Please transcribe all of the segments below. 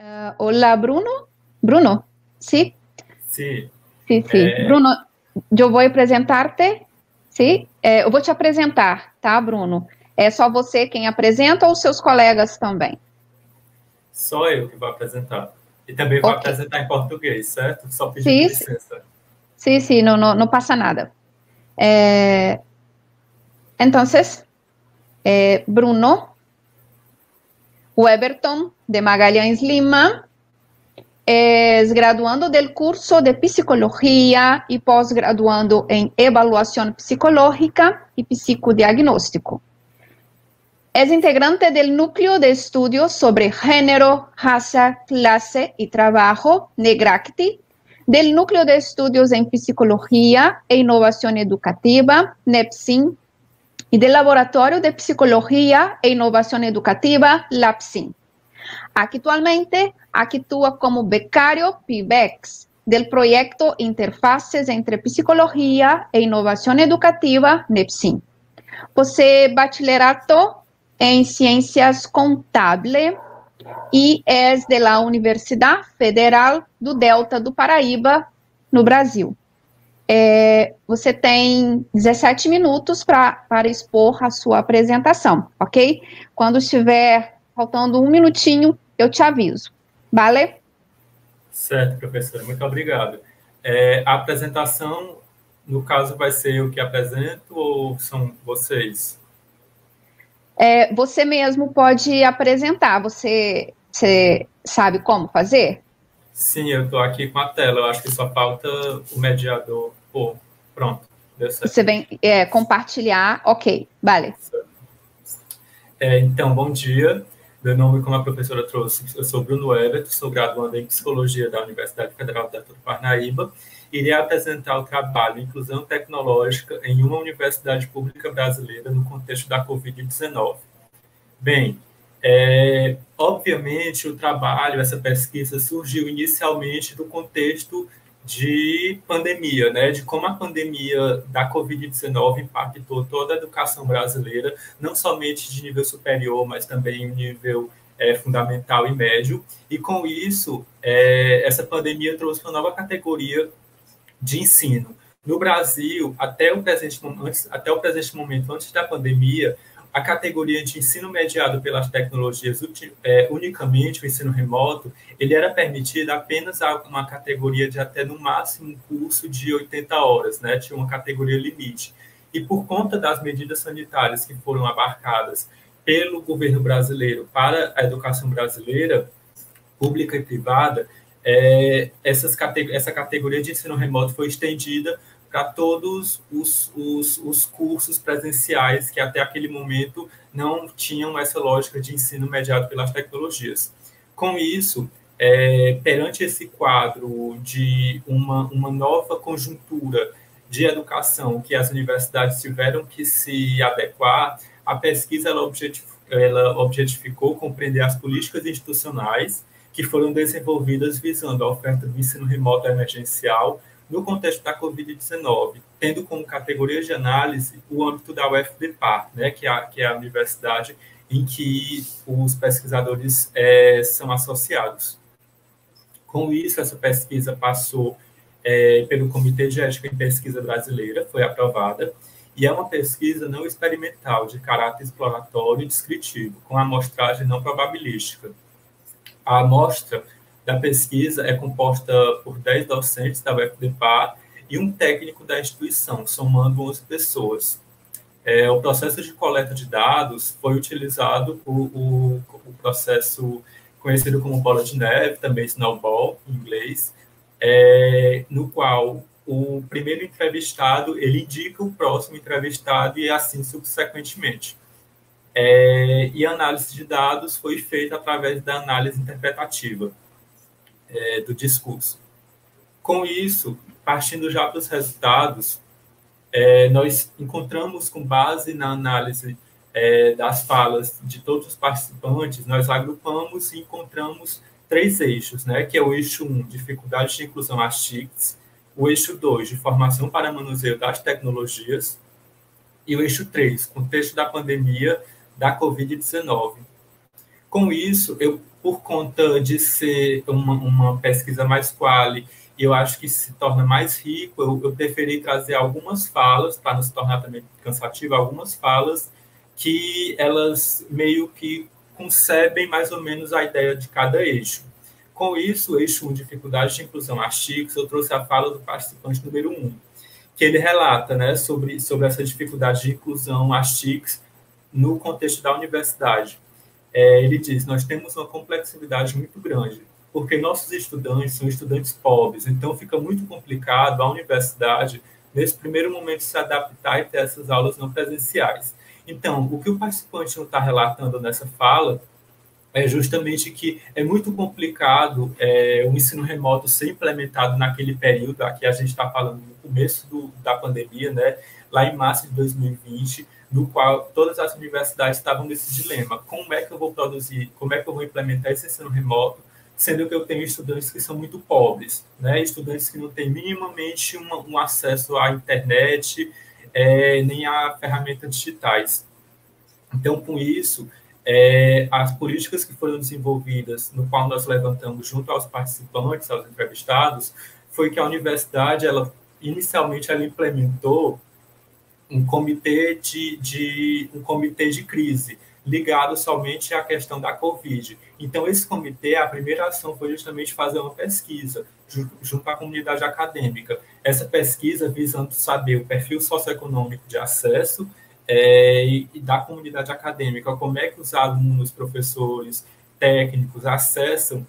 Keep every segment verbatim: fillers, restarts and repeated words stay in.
Uh, hola, Bruno. Bruno, ¿sí? Sí. Sí, sí. É... Bruno, eu vou apresentar-te, sim? É, eu vou te apresentar, tá, Bruno? É só você quem apresenta ou seus colegas também? Só eu que vou apresentar. E também vou okay. apresentar em português, certo? Só pedindo sim, licença. Sim, sim, não, não, não passa nada. É... Entonces, é, Bruno Weberton de Magalhães Lima es graduando del curso de Psicología y posgraduando en Evaluación Psicológica y Psicodiagnóstico. Es integrante del Núcleo de Estudios sobre Género, Raza, Clase y Trabajo, NEGRACTI, del Núcleo de Estudios en Psicología e Innovación Educativa, NEPSIN, y del Laboratorio de Psicología e Innovación Educativa, LAPSIN. Actualmente actúa como becario P I B E X del proyecto Interfaces entre Psicología e Innovación Educativa, NEPSIN. Posee bachillerato en Ciencias Contábeis e é de la Universidade Federal do Delta do Paraíba, no Brasil. É, você tem dezessete minutos pra, para expor a sua apresentação, ok? Quando estiver faltando um minutinho, eu te aviso. Vale? Certo, professora. Muito obrigado. É, a apresentação, no caso, vai ser eu que apresento ou são vocês? É, você mesmo pode apresentar. Você, você sabe como fazer? Sim, eu estou aqui com a tela. Eu acho que só falta o mediador. Oh, pronto, deu certo. Você vem é, compartilhar. Ok, vale. É, então, bom dia. Meu nome, como a professora trouxe, eu sou Bruno Weberton, sou graduando em Psicologia da Universidade Federal do Delta do Parnaíba. Irei apresentar o trabalho Inclusão Tecnológica em uma Universidade Pública Brasileira no contexto da covid dezenove. Bem, é, obviamente o trabalho, essa pesquisa surgiu inicialmente do contexto de pandemia, né, de como a pandemia da covid dezenove impactou toda a educação brasileira, não somente de nível superior, mas também em nível é, fundamental e médio, e com isso, é, essa pandemia trouxe uma nova categoria de ensino. No Brasil, até o presente, antes, até o presente momento, antes da pandemia, a categoria de ensino mediado pelas tecnologias, é, unicamente o ensino remoto, ele era permitido apenas a uma categoria de até, no máximo, um curso de oitenta horas, né? Tinha uma categoria limite. E por conta das medidas sanitárias que foram abarcadas pelo governo brasileiro para a educação brasileira, pública e privada, é, essas categ- essa categoria de ensino remoto foi estendida para todos os, os, os cursos presenciais que até aquele momento não tinham essa lógica de ensino mediado pelas tecnologias. Com isso, é, perante esse quadro de uma, uma nova conjuntura de educação que as universidades tiveram que se adequar, a pesquisa ela objetificou, ela objetificou compreender as políticas institucionais que foram desenvolvidas visando a oferta do ensino remoto emergencial no contexto da covid dezenove, tendo como categoria de análise o âmbito da U F D P A R, né, que, é a, que é a universidade em que os pesquisadores é, são associados. Com isso, essa pesquisa passou é, pelo Comitê de Ética em Pesquisa Brasileira, foi aprovada, e é uma pesquisa não experimental, de caráter exploratório e descritivo, com amostragem não probabilística. A amostra da pesquisa é composta por dez docentes da U F D P A R e um técnico da instituição, somando onze pessoas. É, o processo de coleta de dados foi utilizado por o, o processo conhecido como bola de neve, também snowball, em inglês, é, no qual o primeiro entrevistado ele indica o próximo entrevistado e assim subsequentemente. É, e a análise de dados foi feita através da análise interpretativa é, do discurso. Com isso, partindo já dos resultados, é, nós encontramos, com base na análise é, das falas de todos os participantes, nós agrupamos e encontramos três eixos, né, que é o eixo um, dificuldade de inclusão às T I Cs, o eixo dois, de formação para manuseio das tecnologias, e o eixo três, contexto da pandemia da covid dezenove. Com isso, eu, por conta de ser uma, uma pesquisa mais quali, e eu acho que se torna mais rico, eu, eu preferi trazer algumas falas, para não se tornar também cansativo, algumas falas que elas meio que concebem mais ou menos a ideia de cada eixo. Com isso, o eixo um, dificuldade de inclusão às T I Cs, eu trouxe a fala do participante número um, que ele relata, né, sobre, sobre essa dificuldade de inclusão às T I Cs no contexto da universidade. É, ele diz, nós temos uma complexidade muito grande, porque nossos estudantes são estudantes pobres, então fica muito complicado a universidade, nesse primeiro momento, se adaptar e ter essas aulas não presenciais. Então, o que o participante não está relatando nessa fala é justamente que é muito complicado é, o ensino remoto ser implementado naquele período, aqui a gente está falando no começo do, da pandemia, né, lá em março de dois mil e vinte, no qual todas as universidades estavam nesse dilema, como é que eu vou produzir, como é que eu vou implementar esse ensino remoto, sendo que eu tenho estudantes que são muito pobres, né, estudantes que não têm minimamente uma, um acesso à internet, é, nem a ferramentas digitais. Então, com isso, é, as políticas que foram desenvolvidas, no qual nós levantamos junto aos participantes, aos entrevistados, foi que a universidade, ela inicialmente, ela implementou um comitê de, de, um comitê de crise, ligado somente à questão da Covid. Então, esse comitê, a primeira ação foi justamente fazer uma pesquisa junto, junto à comunidade acadêmica. Essa pesquisa visando saber o perfil socioeconômico de acesso é, e, e da comunidade acadêmica, como é que os alunos, professores, técnicos acessam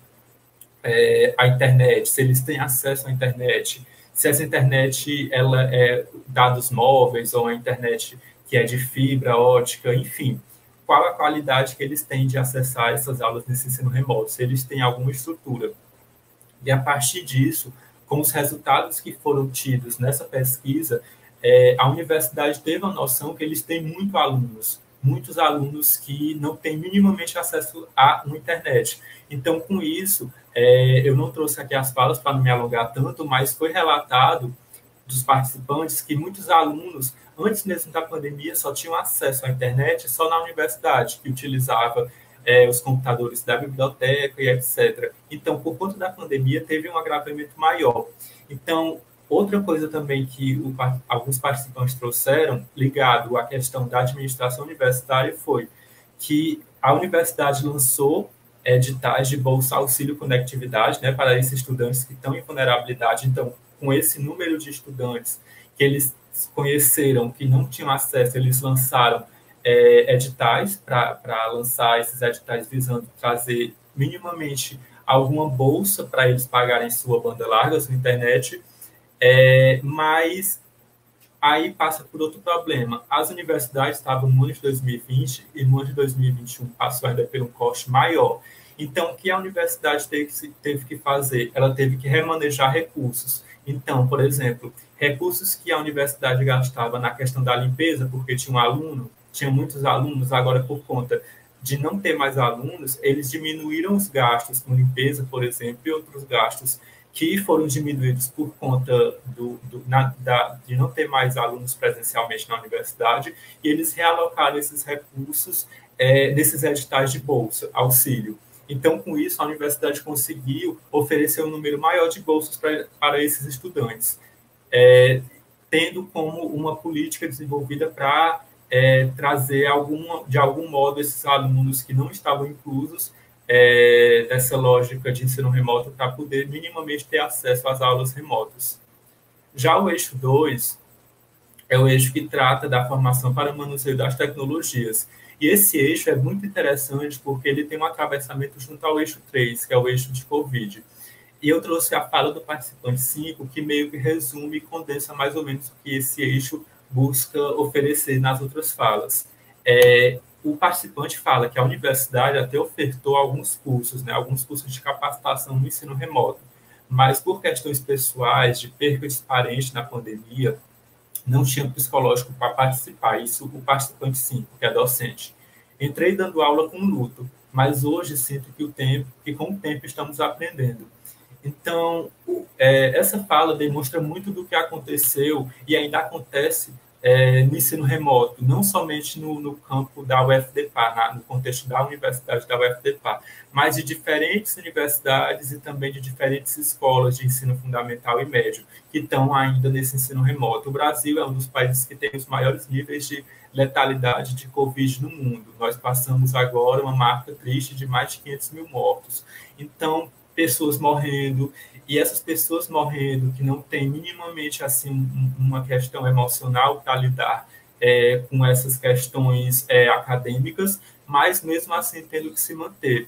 é, a internet, se eles têm acesso à internet, se essa internet ela é dados móveis ou a internet que é de fibra ótica, enfim, qual a qualidade que eles têm de acessar essas aulas nesse ensino remoto, se eles têm alguma estrutura. E a partir disso, com os resultados que foram tidos nessa pesquisa, é, a universidade teve a noção que eles têm muitos alunos, muitos alunos que não têm minimamente acesso à internet. Então, com isso, é, eu não trouxe aqui as falas para não me alongar tanto, mas foi relatado dos participantes que muitos alunos, antes mesmo da pandemia, só tinham acesso à internet só na universidade, que utilizava é, os computadores da biblioteca e etcétera. Então, por conta da pandemia, teve um agravamento maior. Então, outra coisa também que o, alguns participantes trouxeram, ligado à questão da administração universitária, foi que a universidade lançou editais de bolsa auxílio conectividade, né, para esses estudantes que estão em vulnerabilidade. Então, com esse número de estudantes que eles conheceram, que não tinham acesso, eles lançaram é, editais para lançar esses editais visando trazer minimamente alguma bolsa para eles pagarem sua banda larga, sua internet, é, mas aí passa por outro problema. As universidades estavam no ano de dois mil e vinte e no ano de dois mil e vinte e um passou ainda por um corte maior. Então, o que a universidade teve que, teve que fazer? Ela teve que remanejar recursos. Então, por exemplo, recursos que a universidade gastava na questão da limpeza, porque tinha um aluno, tinha muitos alunos, agora por conta de não ter mais alunos, eles diminuíram os gastos com limpeza, por exemplo, e outros gastos que foram diminuídos por conta do, do, na, da, de não ter mais alunos presencialmente na universidade, e eles realocaram esses recursos é, nesses editais de bolsa, auxílio. Então, com isso, a universidade conseguiu oferecer um número maior de bolsas para, para esses estudantes, é, tendo como uma política desenvolvida para é, trazer, alguma, de algum modo, esses alunos que não estavam inclusos É, dessa lógica de ensino remoto para poder minimamente ter acesso às aulas remotas. Já o eixo dois é o eixo que trata da formação para o manuseio das tecnologias. E esse eixo é muito interessante porque ele tem um atravessamento junto ao eixo três, que é o eixo de Covid. E eu trouxe a fala do participante cinco, que meio que resume e condensa mais ou menos o que esse eixo busca oferecer nas outras falas. É, o participante fala que a universidade até ofertou alguns cursos, né, alguns cursos de capacitação no ensino remoto, mas por questões pessoais, de perca de parente na pandemia, não tinha psicológico para participar, isso o participante cinco, que é docente. Entrei dando aula com luto, mas hoje sinto que, o tempo, que com o tempo estamos aprendendo. Então, é, essa fala demonstra muito do que aconteceu e ainda acontece é, no ensino remoto, não somente no, no campo da U F D P A, no contexto da universidade da U F D P A, mas de diferentes universidades e também de diferentes escolas de ensino fundamental e médio, que estão ainda nesse ensino remoto. O Brasil é um dos países que tem os maiores níveis de letalidade de Covid no mundo. Nós passamos agora uma marca triste de mais de quinhentos mil mortos. Então, pessoas morrendo, e essas pessoas morrendo que não têm minimamente assim uma questão emocional para lidar é, com essas questões é, acadêmicas, mas mesmo assim tendo que se manter.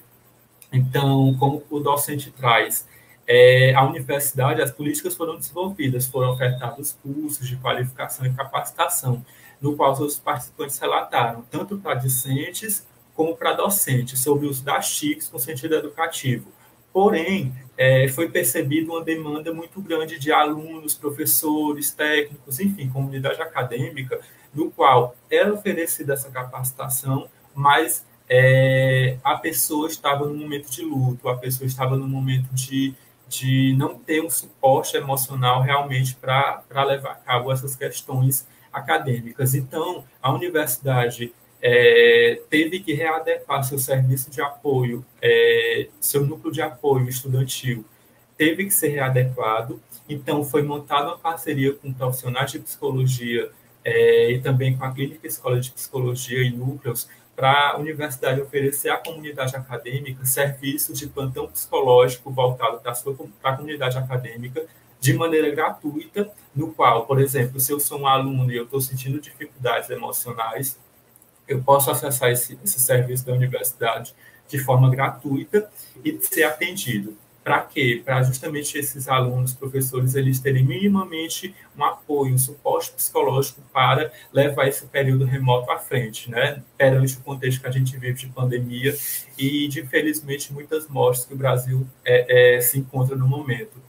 Então, como o docente traz, é, a universidade, as políticas foram desenvolvidas, foram ofertados cursos de qualificação e capacitação, no qual os participantes relataram, tanto para discentes como para docentes, sobre o uso das T I Cs com sentido educativo. Porém, é, foi percebida uma demanda muito grande de alunos, professores, técnicos, enfim, comunidade acadêmica, no qual era oferecida essa capacitação, mas é, a pessoa estava no momento de luto, a pessoa estava no momento de, de não ter um suporte emocional realmente para levar a cabo essas questões acadêmicas. Então, a universidade É, teve que readequar seu serviço de apoio, é, seu núcleo de apoio estudantil teve que ser readequado, então foi montada uma parceria com profissionais de psicologia é, e também com a Clínica Escola de Psicologia e Núcleos, para a universidade oferecer à comunidade acadêmica serviços de plantão psicológico voltado para a comunidade acadêmica, de maneira gratuita, no qual, por exemplo, se eu sou um aluno e eu estou sentindo dificuldades emocionais, eu posso acessar esse, esse serviço da universidade de forma gratuita e ser atendido. Para quê? Para justamente esses alunos, professores, eles terem minimamente um apoio, um suporte psicológico para levar esse período remoto à frente, né? Perante o contexto que a gente vive de pandemia e de, infelizmente, muitas mortes que o Brasil é, é, se encontra no momento.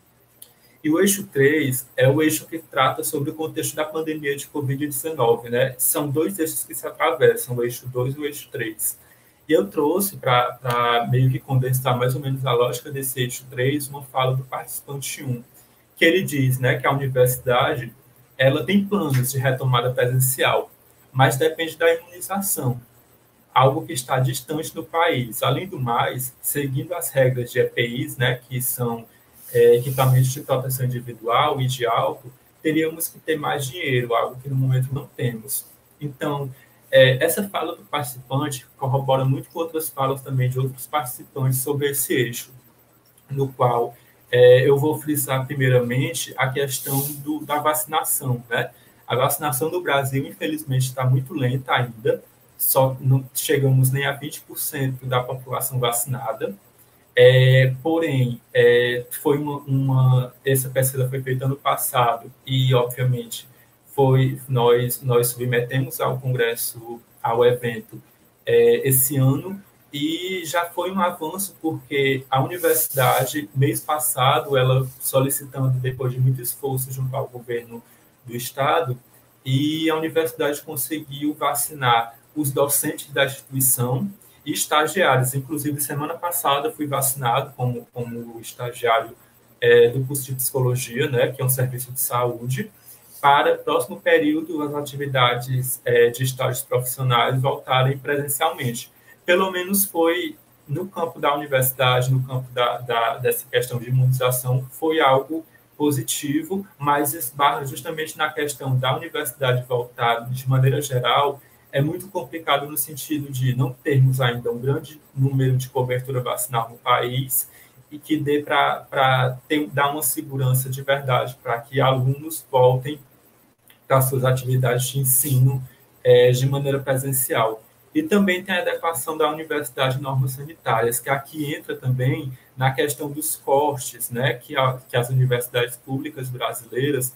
E o eixo três é o eixo que trata sobre o contexto da pandemia de covid dezenove, né? São dois eixos que se atravessam, o eixo dois e o eixo três. E eu trouxe, para meio que condensar mais ou menos a lógica desse eixo três, uma fala do participante um, que ele diz, né, que a universidade ela tem planos de retomada presencial, mas depende da imunização, algo que está distante do país. Além do mais, seguindo as regras de E P Is, né, que são É, equipamentos de proteção individual e de álcool, teríamos que ter mais dinheiro, algo que no momento não temos. Então, é, essa fala do participante corrobora muito com outras falas também de outros participantes sobre esse eixo, no qual é, eu vou frisar primeiramente a questão do, da vacinação, né? A vacinação no Brasil, infelizmente, está muito lenta ainda, só não chegamos nem a vinte por cento da população vacinada. É, porém, é, foi uma, uma, essa pesquisa foi feita ano passado e, obviamente, foi, nós, nós submetemos ao Congresso, ao evento, é, esse ano, e já foi um avanço porque a universidade, mês passado, ela solicitando, depois de muito esforço junto ao governo do Estado, e a universidade conseguiu vacinar os docentes da instituição e estagiários. Inclusive, semana passada fui vacinado como, como estagiário é, do curso de psicologia, né, que é um serviço de saúde. Para o próximo período, as atividades é, de estágios profissionais voltarem presencialmente. Pelo menos foi no campo da universidade, no campo da, da, dessa questão de imunização, foi algo positivo, mas esbarra justamente na questão da universidade voltar de maneira geral. É muito complicado no sentido de não termos ainda um grande número de cobertura vacinal no país e que dê para dar uma segurança de verdade para que alunos voltem para suas atividades de ensino é, de maneira presencial. E também tem a adequação da universidade em normas sanitárias, que aqui entra também na questão dos cortes, né, que, a, que as universidades públicas brasileiras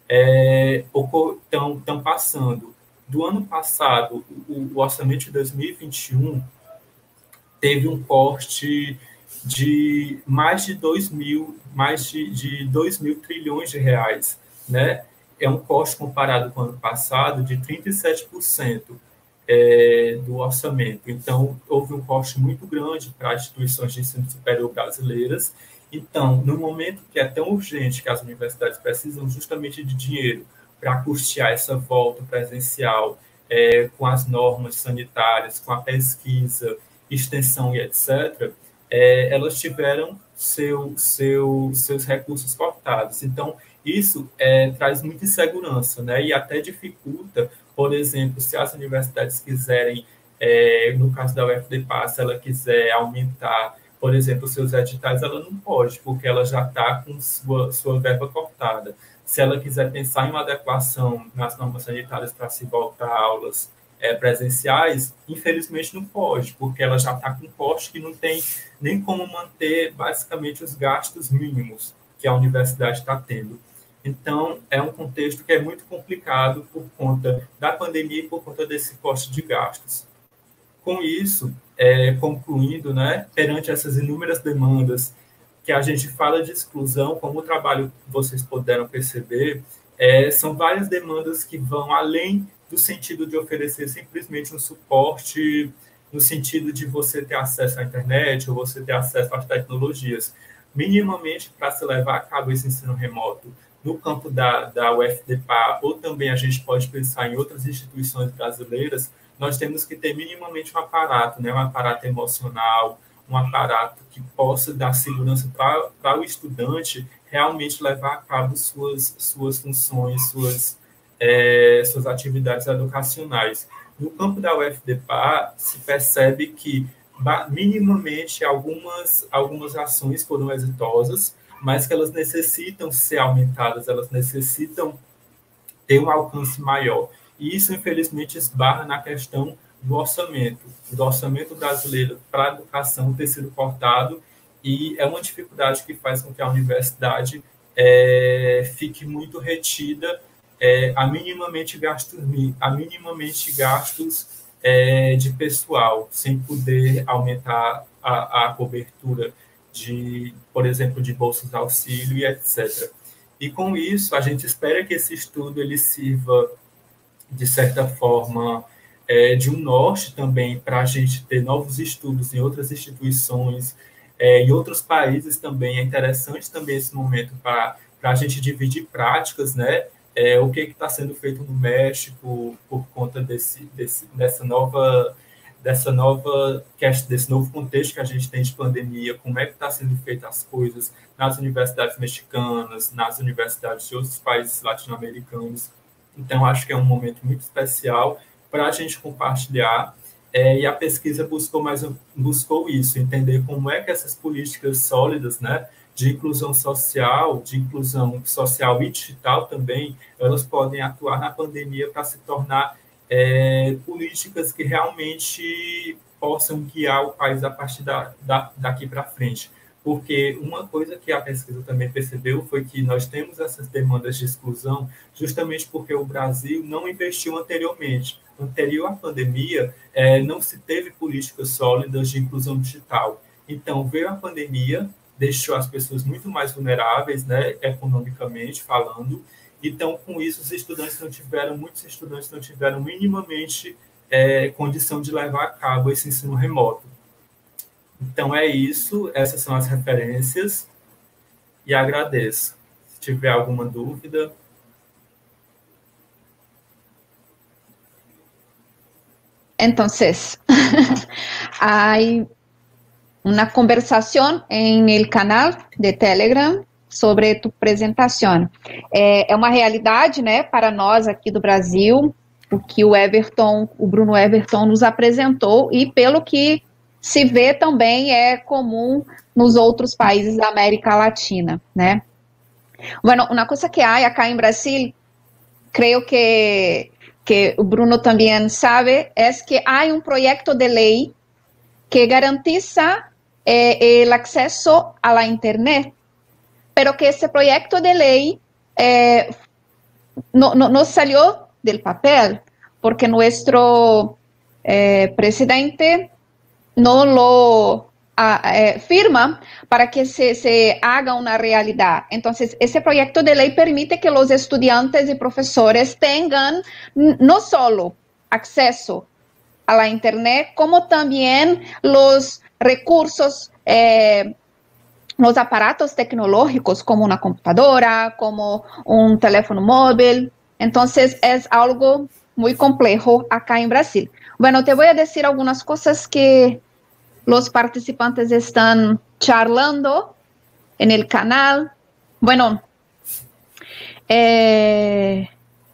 estão é, passando. Do ano passado, o, o orçamento de dois mil e vinte e um teve um corte de mais de dois mil, mais de, de dois mil trilhões de reais, né? É um corte comparado com o ano passado de trinta e sete por cento é, do orçamento. Então, houve um corte muito grande para as instituições de ensino superior brasileiras. Então, no momento que é tão urgente que as universidades precisam justamente de dinheiro para custear essa volta presencial é, com as normas sanitárias, com a pesquisa, extensão e etcétera, é, elas tiveram seu, seu, seus recursos cortados. Então, isso é, traz muita insegurança, né? E até dificulta, por exemplo, se as universidades quiserem, é, no caso da U F D P A, se ela quiser aumentar, por exemplo, seus editais, ela não pode, porque ela já está com sua, sua verba cortada. Se ela quiser pensar em uma adequação nas normas sanitárias para se voltar a aulas é, presenciais, infelizmente não pode, porque ela já está com um corte que não tem nem como manter, basicamente, os gastos mínimos que a universidade está tendo. Então, é um contexto que é muito complicado por conta da pandemia e por conta desse corte de gastos. Com isso, é, concluindo, né, perante essas inúmeras demandas que a gente fala de exclusão, como o trabalho vocês puderam perceber, é, são várias demandas que vão além do sentido de oferecer simplesmente um suporte no sentido de você ter acesso à internet ou você ter acesso às tecnologias. Minimamente, para se levar a cabo esse ensino remoto no campo da, da U F D P A, ou também a gente pode pensar em outras instituições brasileiras, nós temos que ter minimamente um aparato, né, um aparato emocional, um aparato que possa dar segurança para o estudante realmente levar a cabo suas, suas funções, suas, é, suas atividades educacionais. No campo da U F D P A, se percebe que minimamente algumas, algumas ações foram exitosas, mas que elas necessitam ser aumentadas, elas necessitam ter um alcance maior. E isso, infelizmente, esbarra na questão do orçamento. O orçamento brasileiro para a educação ter sido cortado, e é uma dificuldade que faz com que a universidade é, fique muito retida é, a minimamente gastos, a minimamente gastos é, de pessoal, sem poder aumentar a, a cobertura de, por exemplo, de bolsas de auxílio e etcétera. E com isso, a gente espera que esse estudo ele sirva, de certa forma, é, de um norte também para a gente ter novos estudos em outras instituições, é, em outros países também. É interessante também esse momento para a gente dividir práticas, né? É, o que está sendo feito no México por conta desse, desse, dessa nova, dessa nova, desse novo contexto que a gente tem de pandemia, como é que está sendo feitas as coisas nas universidades mexicanas, nas universidades de outros países latino-americanos. Então, acho que é um momento muito especial para a gente compartilhar, é, e a pesquisa buscou, mais, buscou isso, entender como é que essas políticas sólidas, né, de inclusão social, de inclusão social e digital também, elas podem atuar na pandemia para se tornar é, políticas que realmente possam guiar o país a partir da, da, daqui para frente. Porque uma coisa que a pesquisa também percebeu foi que nós temos essas demandas de exclusão justamente porque o Brasil não investiu anteriormente. Anterior à pandemia, é, não se teve políticas sólidas de inclusão digital. Então, veio a pandemia, deixou as pessoas muito mais vulneráveis, né, economicamente falando. Então, com isso, os estudantes não tiveram, muitos estudantes não tiveram minimamente é, condição de levar a cabo esse ensino remoto. Então, é isso, essas são as referências, e agradeço. Se tiver alguma dúvida... Entonces, hay una conversación en el canal de Telegram sobre tu presentação. É, é uma realidade, né, para nós aqui do Brasil, o que o Everton, o Bruno Everton nos apresentou, e pelo que se vê também é comum nos outros países da América Latina, né? Bueno, uma coisa que há acá em Brasil, creio que que o Bruno também sabe, é que há um projeto de lei que garantiza eh, o acesso à internet, pero que esse projeto de lei eh, não, não, não saiu do papel, porque nosso eh, presidente não lo a, eh, firma para que se, se haga una realidad. Entonces, ese proyecto de ley permite que los estudiantes y profesores tengan no solo acceso a la internet, como también los recursos, eh, los aparatos tecnológicos, como una computadora, como un teléfono móvil, Entonces, es algo muy complejo acá en Brasil. Bueno, te voy a decir algunas cosas que los participantes están charlando en el canal. Bueno, é,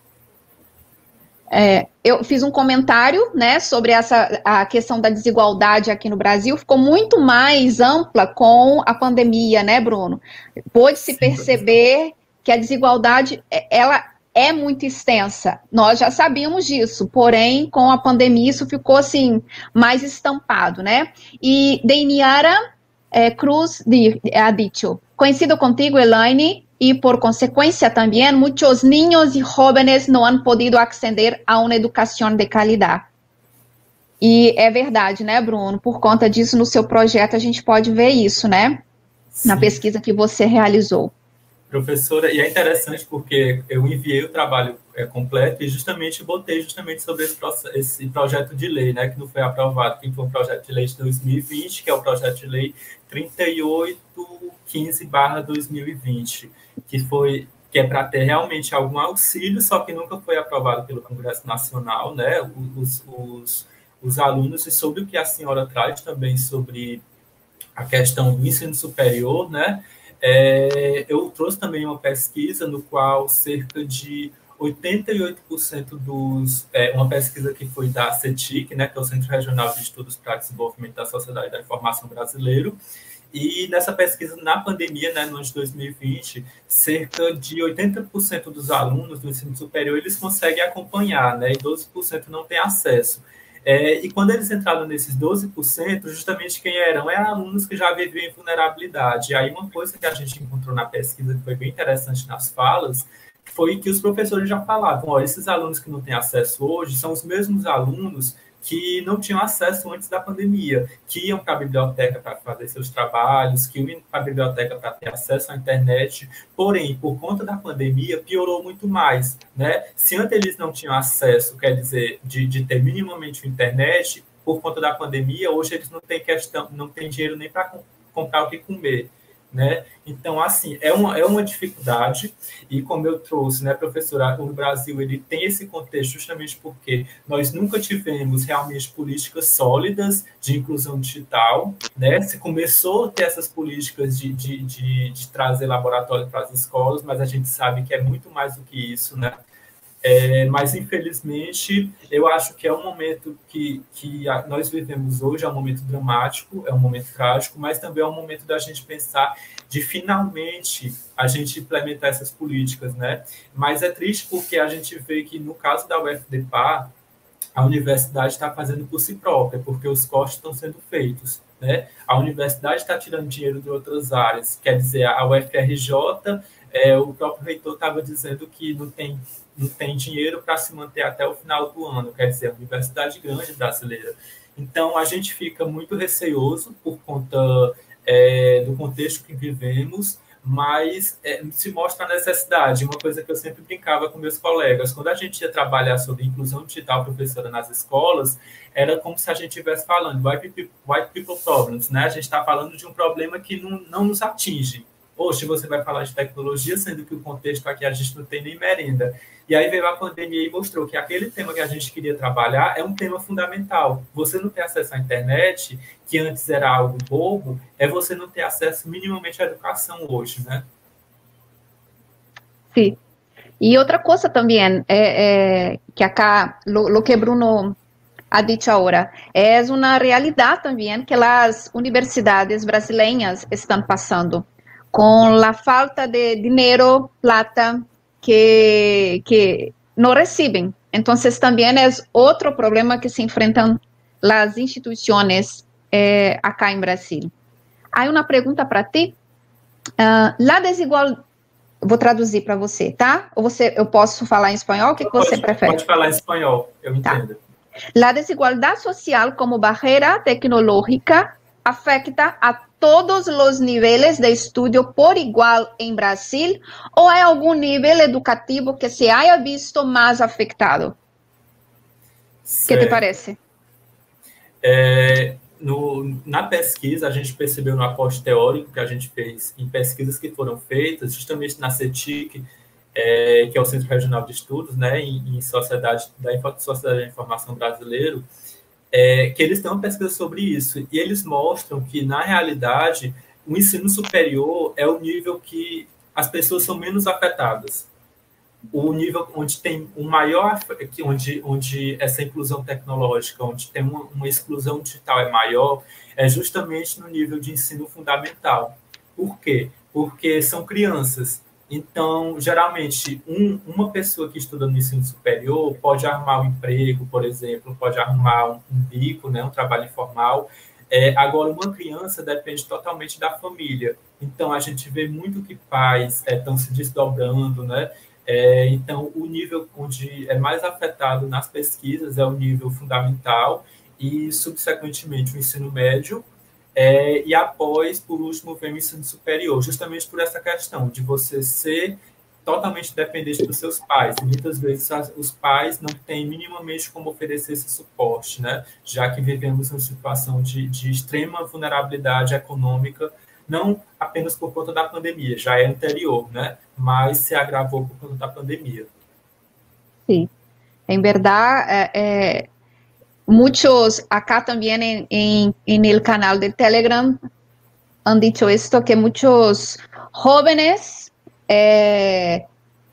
é, eu fiz um comentário, né, sobre essa, a questão da desigualdade aqui no Brasil, ficou muito mais ampla com a pandemia, né, Bruno? Pôde-se perceber que a desigualdade, ela é muito extensa. Nós já sabíamos disso, porém, com a pandemia, isso ficou, assim, mais estampado, né? E Deiniara eh, Cruz ha dicho, coincido contigo, Elaine, y por consecuencia también muchos niños y jóvenes no han podido acceder a uma educação de qualidade. E é verdade, né, Bruno? Por conta disso, no seu projeto, a gente pode ver isso, né? Sim. Na pesquisa que você realizou. Professora, e é interessante porque eu enviei o trabalho é, completo e justamente botei justamente sobre esse, esse projeto de lei, né, que não foi aprovado, que foi um projeto de lei de dois mil e vinte, que é o projeto de lei trinta e oito quinze barra dois mil e vinte, que foi que é para ter realmente algum auxílio, só que nunca foi aprovado pelo Congresso Nacional, né, os, os, os alunos, e sobre o que a senhora traz também sobre a questão do ensino superior, né, É, eu trouxe também uma pesquisa no qual cerca de oitenta e oito por cento dos... É, uma pesquisa que foi da CETIC, né, que é o Centro Regional de Estudos para o Desenvolvimento da Sociedade da Informação Brasileiro, e nessa pesquisa, na pandemia, né, no ano de dois mil e vinte, cerca de oitenta por cento dos alunos do ensino superior, eles conseguem acompanhar, né, e doze por cento não têm acesso. É, e quando eles entraram nesses doze por cento, justamente quem eram? Eram alunos que já viviam em vulnerabilidade. E aí uma coisa que a gente encontrou na pesquisa, que foi bem interessante nas falas, foi que os professores já falavam, ó, esses alunos que não têm acesso hoje são os mesmos alunos que não tinham acesso antes da pandemia, que iam para a biblioteca para fazer seus trabalhos, que iam para a biblioteca para ter acesso à internet, porém, por conta da pandemia, piorou muito mais, né? Se antes eles não tinham acesso, quer dizer, de, de ter minimamente internet, por conta da pandemia, hoje eles não têm questão, não têm dinheiro nem para comprar o que comer, né? Então, assim, é uma, é uma dificuldade, e como eu trouxe, né, professora, o Brasil ele tem esse contexto justamente porque nós nunca tivemos realmente políticas sólidas de inclusão digital, né? Se começou a ter essas políticas de, de, de, de trazer laboratório para as escolas, mas a gente sabe que é muito mais do que isso, né? É, mas, infelizmente, eu acho que é um momento que, que a, nós vivemos hoje, é um momento dramático, é um momento trágico, mas também é um momento da gente pensar de, finalmente, a gente implementar essas políticas, né? Mas é triste porque a gente vê que, no caso da U F D P A, a universidade está fazendo por si própria, porque os cortes estão sendo feitos, né? A universidade está tirando dinheiro de outras áreas, quer dizer, a U F R J, é, o próprio reitor estava dizendo que não tem não tem dinheiro para se manter até o final do ano, quer dizer, a universidade grande brasileira. Então, a gente fica muito receoso por conta é, do contexto que vivemos, mas é, se mostra a necessidade. Uma coisa que eu sempre brincava com meus colegas, quando a gente ia trabalhar sobre inclusão digital professora nas escolas, era como se a gente estivesse falando white people, white people problems, né? A gente está falando de um problema que não, não nos atinge. Hoje você vai falar de tecnologia, sendo que o contexto aqui a gente não tem nem merenda. E aí veio a pandemia e mostrou que aquele tema que a gente queria trabalhar é um tema fundamental. Você não ter acesso à internet, que antes era algo bobo, é você não ter acesso minimamente à educação hoje, né? Sim. E outra coisa também, é, é, que acá, lo, lo que Bruno ha dicho ahora, é uma realidade também que as universidades brasileiras estão passando, com a falta de dinheiro, plata, que, que não recebem. Então, também é outro problema que se enfrentam as instituições eh, acá em Brasil. Há uma pergunta para ti. Uh, la desigual... Vou traduzir para você, tá? Ou você, eu posso falar em espanhol? O que, que você pode, prefere? Pode falar em espanhol, eu entendo. Tá. La desigualdade social como barreira tecnológica afecta a todos os níveis de estudo por igual em Brasil, ou é algum nível educativo que se haya visto mais afetado? O que te parece? É, no, na pesquisa, a gente percebeu no aporte teórico que a gente fez em pesquisas que foram feitas, justamente na CETIC, é, que é o Centro Regional de Estudos, né, em, em Sociedade da, Sociedade da Informação Brasileiro, é, que eles têm uma pesquisa sobre isso, e eles mostram que, na realidade, o ensino superior é o nível que as pessoas são menos afetadas. O nível onde tem um maior, onde, onde essa inclusão tecnológica, onde tem uma, uma exclusão digital é maior, é justamente no nível de ensino fundamental. Por quê? Porque são crianças. Então, geralmente, um, uma pessoa que estuda no ensino superior pode arrumar um emprego, por exemplo, pode arrumar um, um bico, né, um trabalho informal. É, agora, uma criança depende totalmente da família. Então, a gente vê muito que pais estão é, se desdobrando, né? É, então, o nível onde é mais afetado nas pesquisas é o nível fundamental e, subsequentemente, o ensino médio. É, e após, por último, vem o ensino superior, justamente por essa questão de você ser totalmente dependente dos seus pais. E muitas vezes as, os pais não têm minimamente como oferecer esse suporte, né? Já que vivemos uma situação de, de extrema vulnerabilidade econômica, não apenas por conta da pandemia, já é anterior, né? Mas se agravou por conta da pandemia. Sim, em verdade, é, é... muchos acá también en, en, en el canal de Telegram han dicho esto, que muchos jóvenes eh,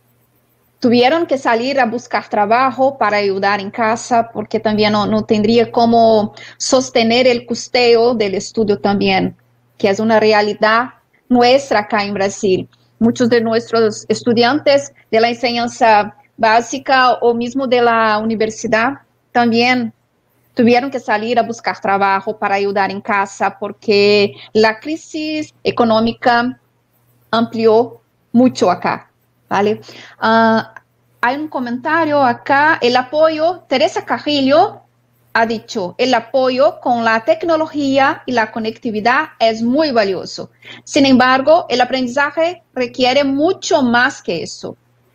tuvieron que salir a buscar trabajo para ayudar en casa, porque también no, no tendría cómo sostener el costeo del estudio también, que es una realidad nuestra acá en Brasil. Muchos de nuestros estudiantes de la enseñanza básica o mismo de la universidad también tuvieron que salir a buscar trabajo para ayudar en casa porque la crisis económica amplió mucho acá, ¿vale? Uh, hay un comentario acá, el apoyo, Teresa Carrillo ha dicho, el apoyo con la tecnología y la conectividad es muy valioso. Sin embargo, el aprendizaje requiere mucho más que eso.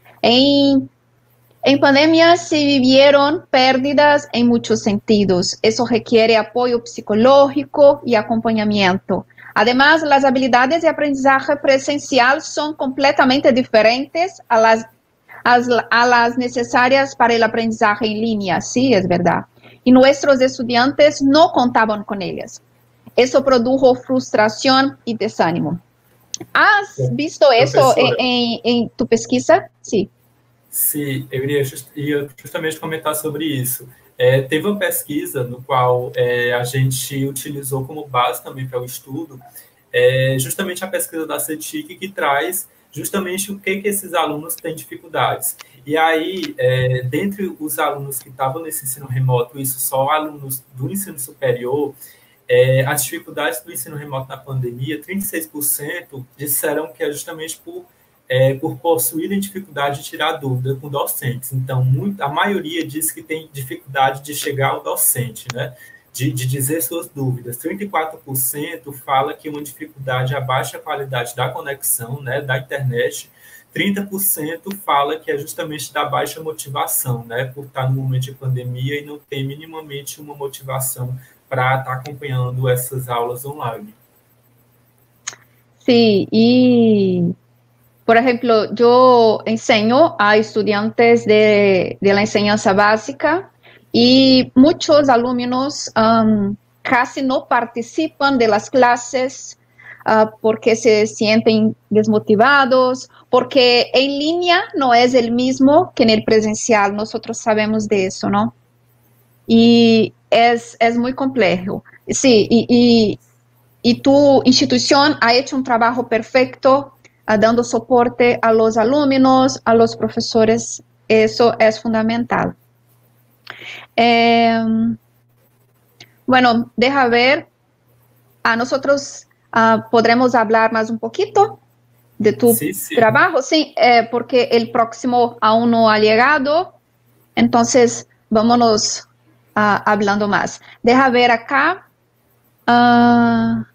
En En pandemia se vivieron pérdidas en muchos sentidos. Eso requiere apoyo psicológico y acompañamiento. Además, las habilidades de aprendizaje presencial son completamente diferentes a las, a las necesarias para el aprendizaje en línea. Sí, es verdad. Y nuestros estudiantes no contaban con ellas. Eso produjo frustración y desánimo. ¿Has visto eso en, en, en tu pesquisa? Sí. Sim, eu iria, just, ia justamente comentar sobre isso. É, teve uma pesquisa no qual é, a gente utilizou como base também para o estudo, é, justamente a pesquisa da CETIC, que traz justamente o que, que esses alunos têm dificuldades. E aí, é, dentre os alunos que estavam nesse ensino remoto, isso só alunos do ensino superior, é, as dificuldades do ensino remoto na pandemia, trinta e seis por cento disseram que é justamente por É, por possuírem dificuldade de tirar dúvida com docentes. Então, muito, a maioria diz que tem dificuldade de chegar ao docente, né? de, de dizer suas dúvidas. trinta e quatro por cento fala que uma dificuldade é a baixa qualidade da conexão, né, da internet. trinta por cento fala que é justamente da baixa motivação, né, por estar no momento de pandemia e não ter minimamente uma motivação para estar acompanhando essas aulas online. Sim, e... Por ejemplo, yo enseño a estudiantes de, de la enseñanza básica y muchos alumnos um, casi no participan de las clases uh, porque se sienten desmotivados, porque en línea no es el mismo que en el presencial, nosotros sabemos de eso, ¿no? Y es, es muy complejo. Sí, y, y, y tu institución ha hecho un trabajo perfecto dando soporte a los alumnos, a los profesores, eso es fundamental. Eh, bueno, deja ver, a nosotros uh, podremos hablar más un poquito de tu sí, sí. trabajo, sí, eh, porque el próximo aún no ha llegado, entonces vámonos uh, hablando más. Deja ver acá, uh,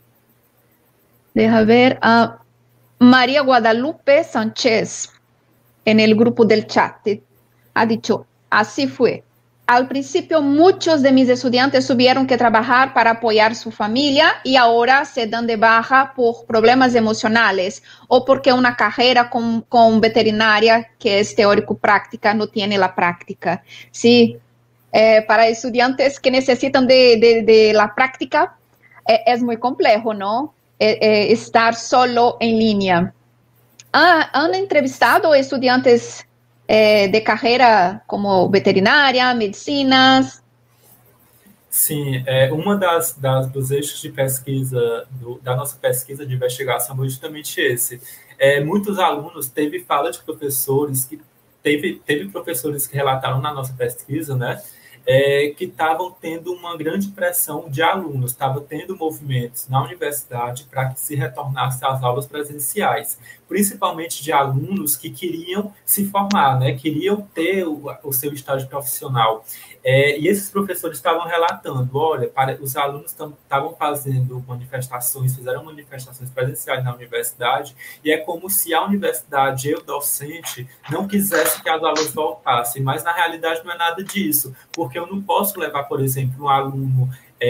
deja ver, uh, María Guadalupe Sánchez, en el grupo del chat, ha dicho, así fue. al principio muchos de mis estudiantes tuvieron que trabajar para apoyar su familia y ahora se dan de baja por problemas emocionales o porque una carrera con, con veterinaria que es teórico-práctica no tiene la práctica. Sí, eh, para estudiantes que necesitan de, de, de la práctica eh, es muy complejo, ¿no? Eh, eh, estar solo en línea. Ah, ¿han entrevistado estudiantes É, de carreira como veterinária, medicinas? Sim, é, uma das, das dos eixos de pesquisa, do, da nossa pesquisa de investigação foi justamente esse. É, muitos alunos, teve fala de professores, que teve, teve professores que relataram na nossa pesquisa, né, é, que estavam tendo uma grande pressão de alunos, estavam tendo movimentos na universidade para que se retornasse às aulas presenciais, principalmente de alunos que queriam se formar, né, queriam ter o, o seu estágio profissional. É, e esses professores estavam relatando, olha, para, os alunos estavam fazendo manifestações, fizeram manifestações presenciais na universidade, e é como se a universidade, eu, docente, não quisesse que as aulas voltassem, mas na realidade não é nada disso, porque eu não posso levar, por exemplo, um aluno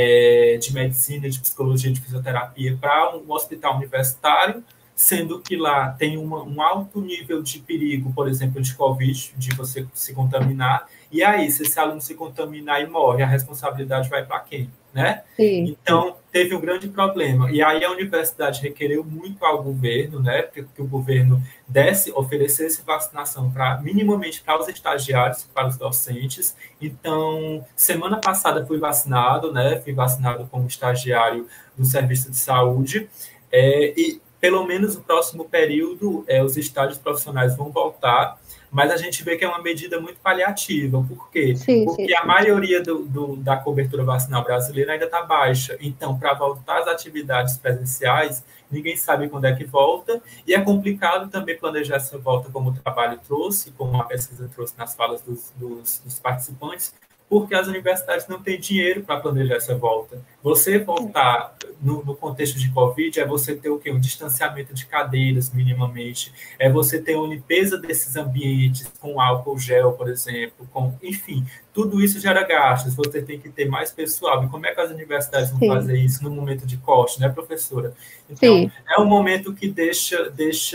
é, de medicina, de psicologia, de fisioterapia para um hospital universitário, sendo que lá tem uma, um alto nível de perigo, por exemplo, de Covid, de você se contaminar, e aí, se esse aluno se contaminar e morre, a responsabilidade vai para quem? Né? Sim. Então, teve um grande problema. E aí a universidade requereu muito ao governo, né, que, que o governo desse, oferecesse vacinação para, minimamente para os estagiários, para os docentes. Então, semana passada fui vacinado, né, fui vacinado como estagiário do serviço de saúde, é, e pelo menos no próximo período, é, os estágios profissionais vão voltar, mas a gente vê que é uma medida muito paliativa. Por quê? Sim, Porque sim, a sim. maioria do, do, da cobertura vacinal brasileira ainda está baixa. Então, para voltar às atividades presenciais, ninguém sabe quando é que volta, e é complicado também planejar essa volta, como o trabalho trouxe, como a pesquisa trouxe nas falas dos, dos, dos participantes, porque as universidades não têm dinheiro para planejar essa volta. Você voltar no, no contexto de Covid é você ter o quê? Um distanciamento de cadeiras, minimamente, é você ter uma limpeza desses ambientes com álcool gel, por exemplo, com, enfim, tudo isso gera gastos, você tem que ter mais pessoal. E como é que as universidades vão Sim. fazer isso no momento de corte, né, professora? Então, Sim. é um momento que deixa, deixa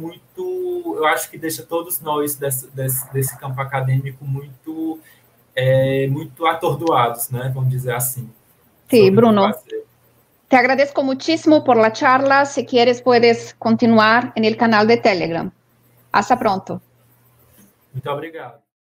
muito, eu acho que deixa todos nós desse, desse, desse campo acadêmico muito... É, muito atordoados, né? Vamos dizer assim. Sí, Bruno. Te agradezco muchísimo por la charla. Si quieres, puedes continuar en el canal de Telegram. Hasta pronto. Muito obrigado.